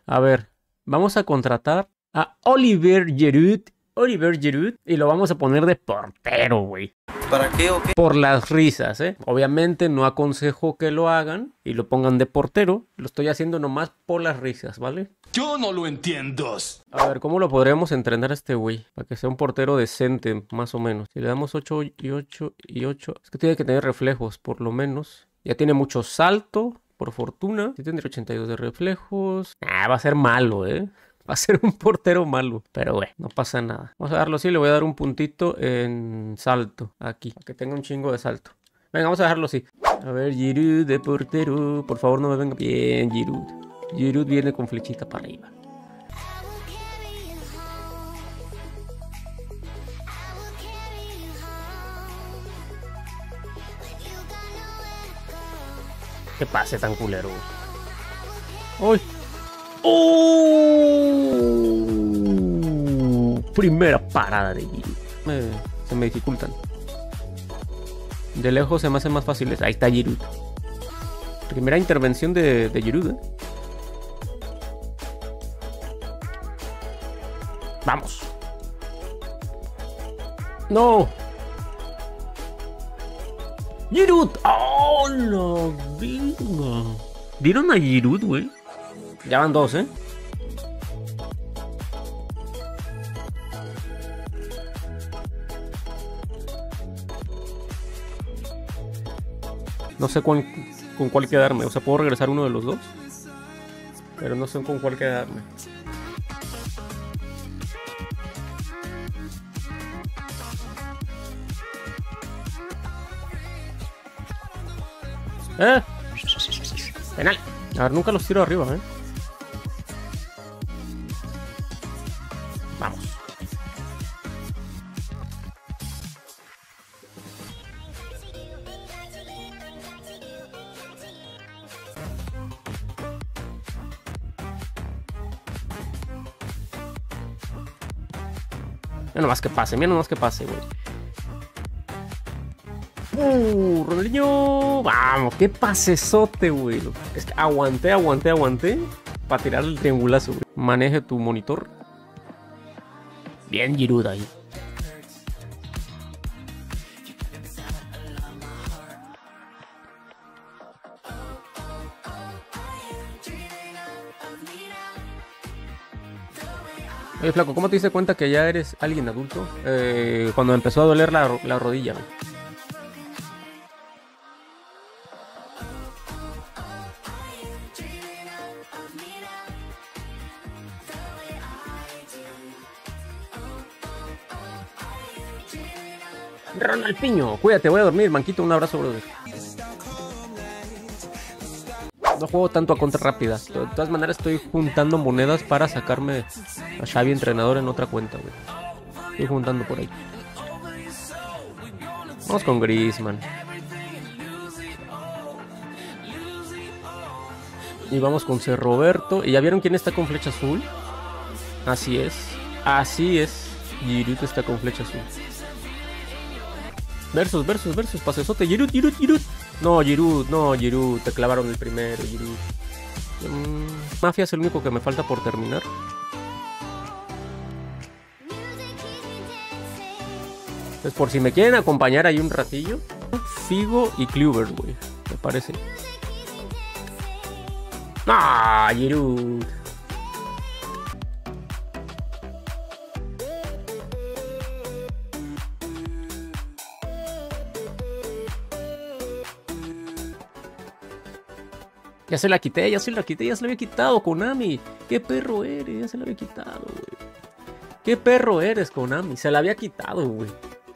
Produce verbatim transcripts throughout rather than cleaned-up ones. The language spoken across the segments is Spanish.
A ver, vamos a contratar a Olivier Giroud. Olivier Giroud. Y lo vamos a poner de portero, güey. ¿Para qué o qué? Por las risas, ¿eh? Obviamente no aconsejo que lo hagan y lo pongan de portero. Lo estoy haciendo nomás por las risas, ¿vale? Yo no lo entiendo. A ver, ¿cómo lo podremos entrenar a este güey? Para que sea un portero decente, más o menos. Si le damos ocho y ocho y ocho... Es que tiene que tener reflejos, por lo menos. Ya tiene mucho salto, por fortuna. Sí tendría ochenta y dos de reflejos. Ah, va a ser malo, ¿eh? Va a ser un portero malo. Pero bueno, no pasa nada. Vamos a darlo así. Le voy a dar un puntito en salto. Aquí. Para que tenga un chingo de salto. Venga, vamos a dejarlo así. A ver, Giroud de portero. Por favor, no me venga. Bien, Giroud. Giroud viene con flechita para arriba. ¿Qué pase tan culero? ¡Uy! ¡Oh! Primera parada de Giroud. Me, se me dificultan. De lejos se me hacen más fáciles. Ahí está Giroud. Primera intervención de, de Giroud, ¿eh? Vamos. ¡No! ¡Giroud! ¡Oh, la venga! ¿Dieron a Giroud, güey? Ya van dos, ¿eh? No sé cuál, con cuál quedarme. O sea, puedo regresar uno de los dos. Pero no sé con cuál quedarme. ¡Eh! Penal. A ver, nunca los tiro arriba, ¿eh? Vamos. Mira nomás que pase, mira nomás que pase, güey. Uh, Ronaldinho. Vamos, qué pasesote, güey. Es que aguanté, aguanté, aguanté para tirar el triangulazo, güey. Maneje tu monitor. Bien, Giroud ahí. Oye, flaco, ¿cómo te diste cuenta que ya eres alguien adulto? Eh, cuando me empezó a doler la, la rodilla, güey. Ronaldinho, cuídate, voy a dormir, manquito, un abrazo, brother. No juego tanto a contra rápida. De todas maneras estoy juntando monedas para sacarme a Xavi entrenador en otra cuenta, güey. Estoy juntando por ahí. Vamos con Griezmann. Y vamos con C. Roberto. ¿Y ya vieron quién está con flecha azul? Así es. Así es. Giroud está con flecha azul. Versus, versus, versus, pasesote. Giroud, Giroud, Giroud. No, Giroud, no, Giroud. Te clavaron el primero, Giroud. Mm, Mafia es el único que me falta por terminar. Entonces, por si me quieren acompañar ahí un ratillo. Figo y Kluivert, güey. Me parece. ¡Ah, Giroud! Ya se la quité, ya se la quité, ya se la había quitado, Konami. ¿Qué perro eres? Ya se la había quitado, güey. ¿Qué perro eres, Konami? Se la había quitado, güey.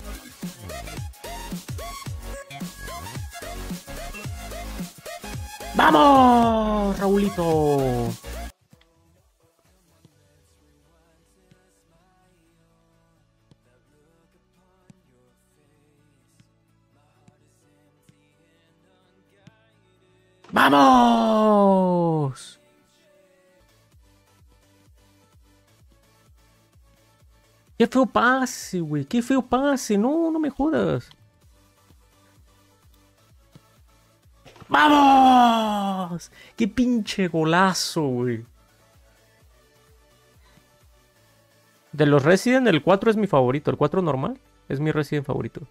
¡Vamos, Raulito! ¡Vamos! ¡Qué feo pase, güey! ¡Qué feo pase! No, no me jodas. ¡Vamos! ¡Qué pinche golazo, güey! De los Resident, el cuatro es mi favorito. El cuatro normal es mi Resident favorito.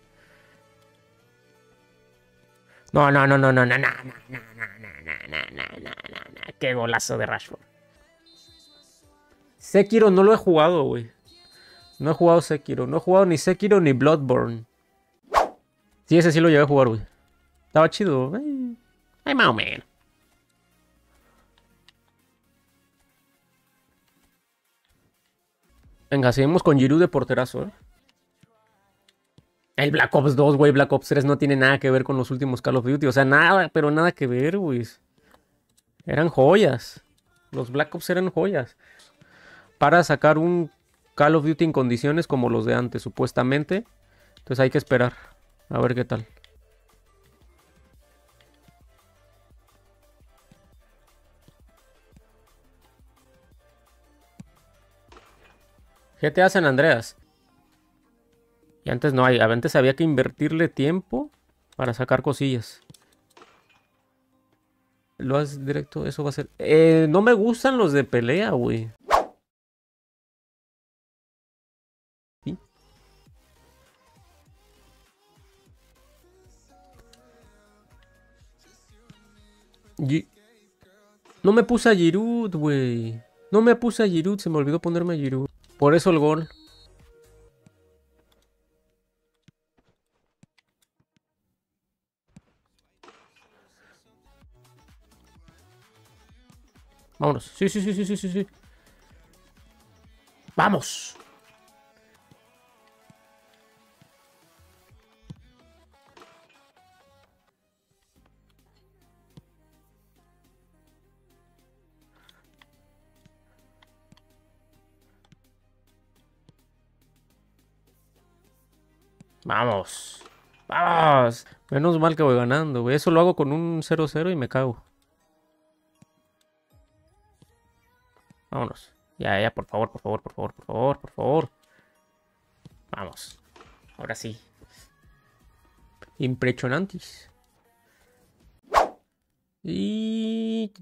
No, no, no, no, no, no, no, no, no, no, no, no, no, no, no. Qué golazo de Rashford. Sekiro no lo he jugado, güey. No he jugado Sekiro. No he jugado ni Sekiro ni Bloodborne. Sí, ese sí lo llegué a jugar, güey. Estaba chido. Ay, ay, más o menos. Venga, seguimos con Giroud de porterazo, ¿eh? El Black Ops dos, güey. Black Ops tres no tiene nada que ver con los últimos Call of Duty. O sea, nada, pero nada que ver, güey. Eran joyas. Los Black Ops eran joyas. Para sacar un Call of Duty en condiciones como los de antes, supuestamente. Entonces hay que esperar. A ver qué tal. G T A San Andreas. Y antes no hay. Antes había que invertirle tiempo para sacar cosillas. Lo haces directo, eso va a ser. Eh, no me gustan los de pelea, güey. ¿Sí? Gi- No me puse a Giroud, güey. No me puse a Giroud, se me olvidó ponerme a Giroud. Por eso el gol. Vámonos. Sí, sí, sí, sí, sí, sí, sí. ¡Vamos! ¡Vamos! ¡Vamos! Menos mal que voy ganando, güey. Eso lo hago con un cero cero y me cago. Vámonos. Ya, ya, por favor, por favor, por favor, por favor, por favor. Vamos. Ahora sí. Impresionantes. Y...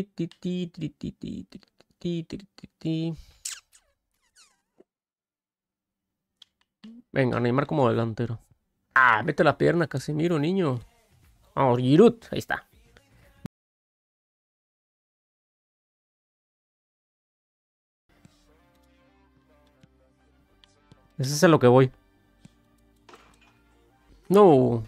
Venga, Neymar como delantero. Ah, mete la pierna, Casemiro, niño. Vamos, Giroud. Ahí está. Ese es a lo que voy. No.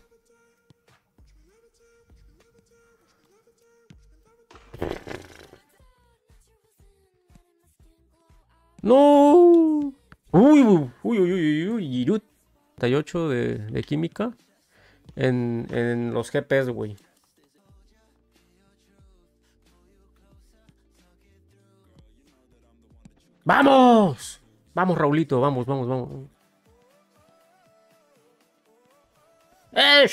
No. Uy, uy, uy, uy, uy, uy, Giroud. treinta y ocho de, de química en, en los G Ps, güey. ¡Vamos! Vamos, Raulito, vamos, vamos, vamos. ¡Eh!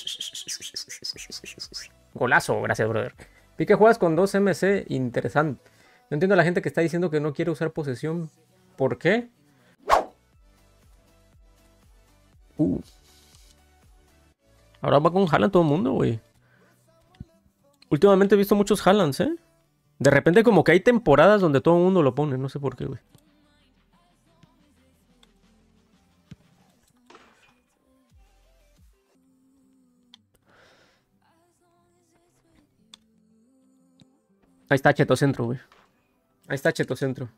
Golazo, gracias, brother. Vi que juegas con dos M C, interesante. No entiendo a la gente que está diciendo que no quiere usar posesión. ¿Por qué? Uh. Ahora va con Haaland todo el mundo, güey. Últimamente he visto muchos Haalands, ¿eh? De repente como que hay temporadas donde todo el mundo lo pone. No sé por qué, güey. Ahí está Cheto Centro, güey. Ahí está Cheto Centro.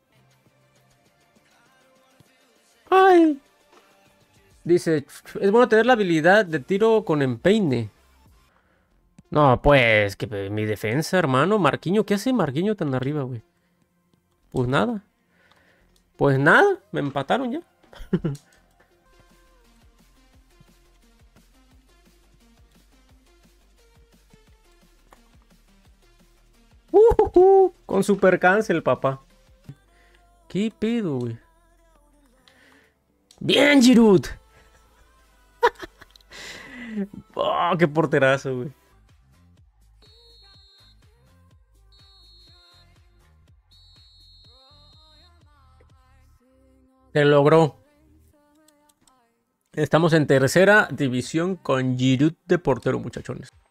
¡Ay! Dice, es bueno tener la habilidad de tiro con empeine. No, pues, que mi defensa, hermano. Marquinho, ¿qué hace Marquinho tan arriba, güey? Pues nada. Pues nada, me empataron ya. uh, uh, uh, con super cancel, papá. ¿Qué pedo, güey? Bien, Giroud. Oh, qué porterazo, güey. Se logró. Estamos en tercera división con Giroud de portero, muchachones.